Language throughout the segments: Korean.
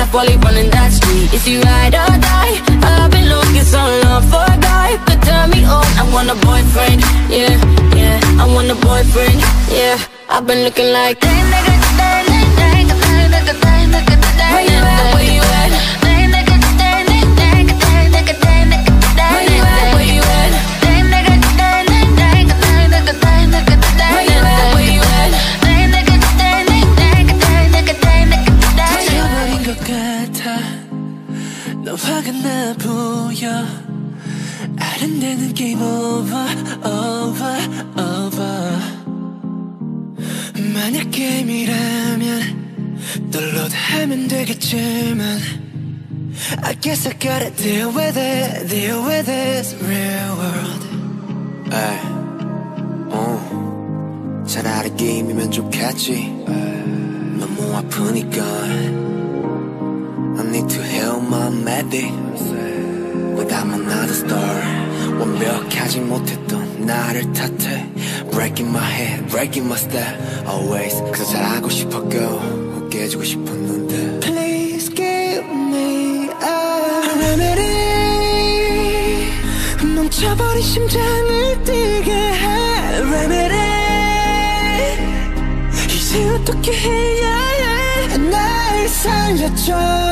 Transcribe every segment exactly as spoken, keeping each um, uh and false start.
life while he running that street. Is he ride or die? I've been looking so long for a guy who could turn me on. I want a boyfriend, yeah, yeah. I want a boyfriend, yeah. I've been looking like where you at, where you at? 화가 나 보여 아른대는 게임 오버 오버 오버 만약 게임이라면 download 하면 되겠지만 I guess I gotta deal with it deal with this real world. 에이 어 차라리 게임이면 좋겠지 너무 아프니까 I need to heal my medic But I'm another star 완벽하지 못했던 나를 탓해 Breaking my head, breaking my step Always 그저 잘하고 싶었고 깨지고 싶었는데 Please give me a remedy 멈춰버린 심장을 뛰게 해 Remedy 이제 어떻게 해야 해 날 살려줘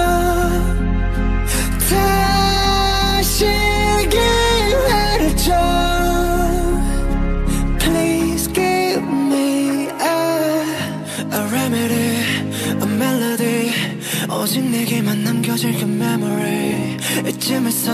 다시 기회를 줘 Please give me a, a remedy a melody 오직 내게만 남겨질 그 memory 이쯤에서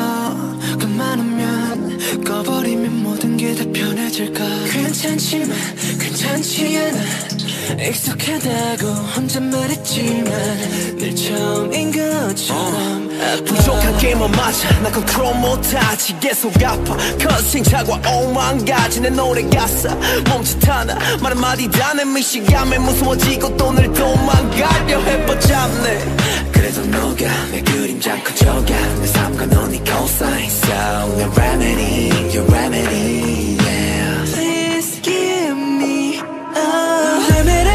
그만하면 꺼버리면 모든 게 다 편해질까 괜찮지만 괜찮지 않아 익숙하다고 혼자 말했지만 늘 처음인 것처럼 아파 부족한 게임은 맞아 나 컨트롤 못하지 계속 아파 컷싱 차과 오만 가지 내 노래 가사 멈칫 하나 말 한마디 다 내 미시감에 무서워지고 또 늘 도망가려 해뻗잡네 그래도 너가 내 그림자 커져가 내 삶과 넌 이 cosign So 내 remedy your remedy yeah Please give me a remedy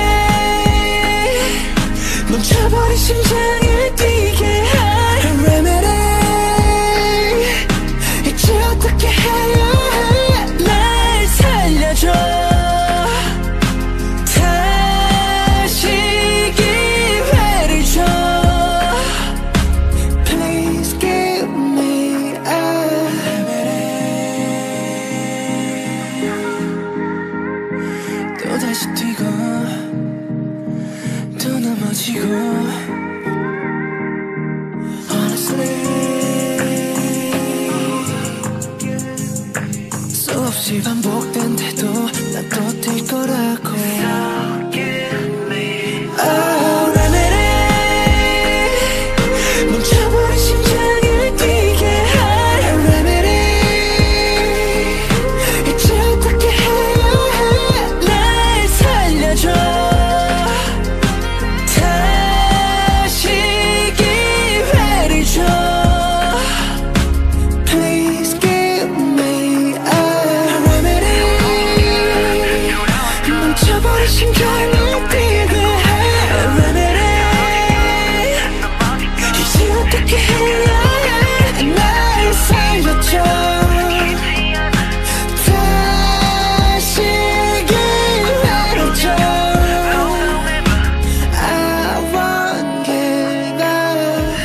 멈춰버린 심장을 뛰게 해 remedy 이제 어떻게 해야 해 날 살려줘 다시 기회를 줘 Please give me a remedy 또다시 뛰고 또 넘어지고 Honestly 수없이 반복된데도 난 또 뛸 거라고 So give me a remedy 멈춰버린 심장을 뛰게 해 remedy 이제 어떻게 해야 해 날 살려줘 다시 기회를 줘 Please give me a remedy 멈춰버린 심장을 뛰게 해 remedy 이제 어떻게 해야 해 날 살려줘 다시 기회를 줘 I won't give up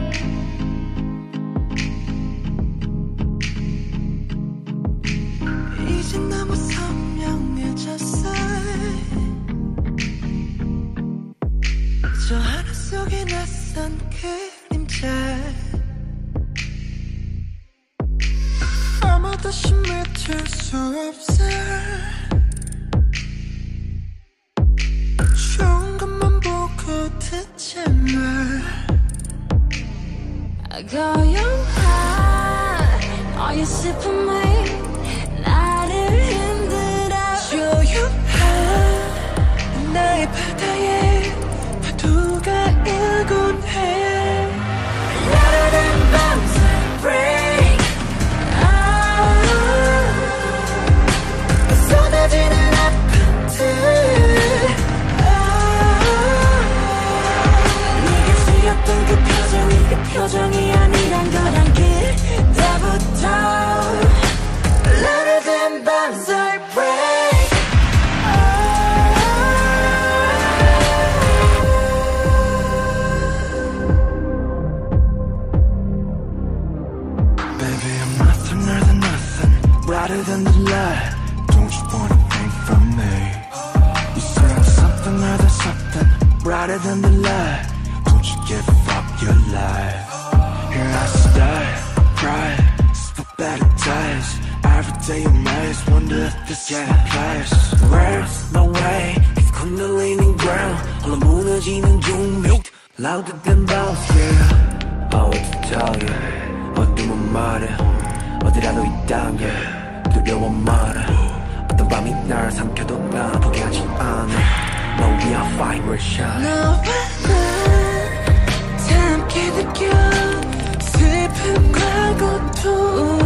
이제 너무 선명해졌어 저 하늘 속에 낯선 그림자 아무도 심해질 수 없어 좋은 것만 보고 듣지 마 고요한 너의 슬픔이 나를 흔들어 조용한 나의 바다에 파도가 일곤 해 야르는 밤새 break 쏟아지는 아파트 네게 쓰였던 그 표정이 아니란 걸 알게 때부터 Louder than bombs I break Baby I'm nothing more than nothing Brighter than the light Don't you want anything from me You say I'm something more than something Brighter than the light Don't you give up your life Here I stay, bright Still better days Every day amazed Wonder if this is my place Where's my way It's 흔들리는 ground 홀로 무너지는 종묘 Louder than bombs, yeah Oh, what to tell you 어둠은 말해 어디라도 있다면 두려워 말아 어떤 밤이 날 삼켜도 나 포기하지 않아 No, we are fine, we're shine 너와 나 다 함께 느껴 슬픔과 고통